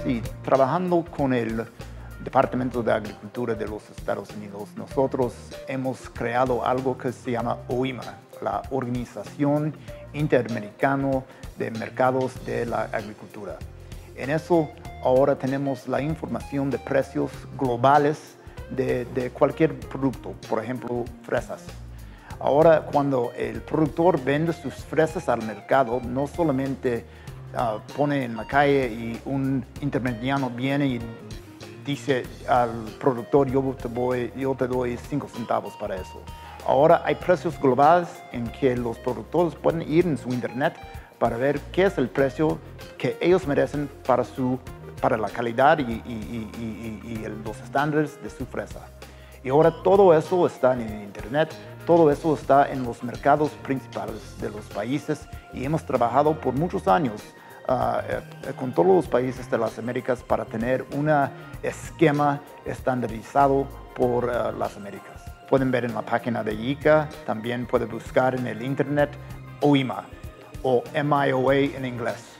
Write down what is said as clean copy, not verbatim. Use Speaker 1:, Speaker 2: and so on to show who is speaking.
Speaker 1: y trabajando con el Departamento de Agricultura de los Estados Unidos, nosotros hemos creado algo que se llama OIMA, la Organización Interamericana de Mercados de la Agricultura. En eso ahora tenemos la información de precios globales de cualquier producto, por ejemplo, fresas. Ahora, cuando el productor vende sus fresas al mercado, no solamente pone en la calle y un intermediario viene y dice al productor, yo te doy 5 centavos para eso. Ahora hay precios globales en que los productores pueden ir en su internet para ver qué es el precio que ellos merecen para la calidad y los estándares de su fresa. Y ahora todo eso está en el internet, todo eso está en los mercados principales de los países y hemos trabajado por muchos años con todos los países de las Américas para tener un esquema estandarizado por las Américas. Pueden ver en la página de ICA, también pueden buscar en el internet OIMA o MIOA en inglés.